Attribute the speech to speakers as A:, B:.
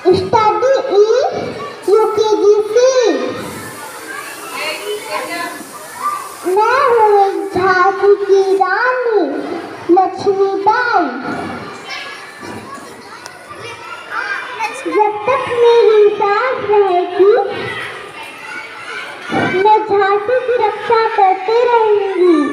A: Study in UKG से। मैं हूँ एक झांसी की रानी लक्ष्मीबाई। जब तक मेरी सांस रहेगी मैं झांसी की रक्षा करते रहूंगी।